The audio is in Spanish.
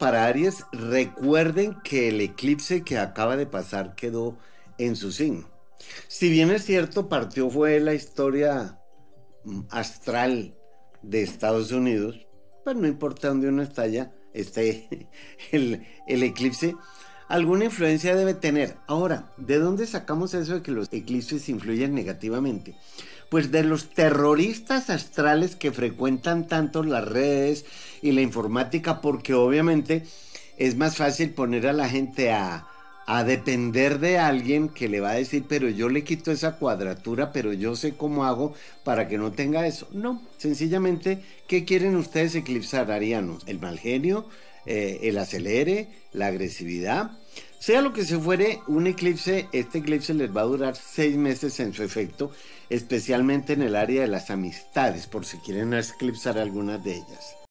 Para Aries, recuerden que el eclipse que acaba de pasar quedó en su signo. Si bien es cierto, partió fue la historia astral de Estados Unidos, pues no importa dónde uno está ya, esté el eclipse, alguna influencia debe tener. Ahora, ¿de dónde sacamos eso de que los eclipses influyen negativamente? Pues de los terroristas astrales que frecuentan tanto las redes y la informática, porque obviamente es más fácil poner a la gente a depender de alguien que le va a decir, pero yo le quito esa cuadratura, pero yo sé cómo hago para que no tenga eso. No, sencillamente, ¿qué quieren ustedes eclipsar, arianos? ¿El mal genio? ¿El acelere? ¿La agresividad? Sea lo que se fuere, un eclipse, este eclipse les va a durar 6 meses en su efecto, especialmente en el área de las amistades, por si quieren eclipsar algunas de ellas.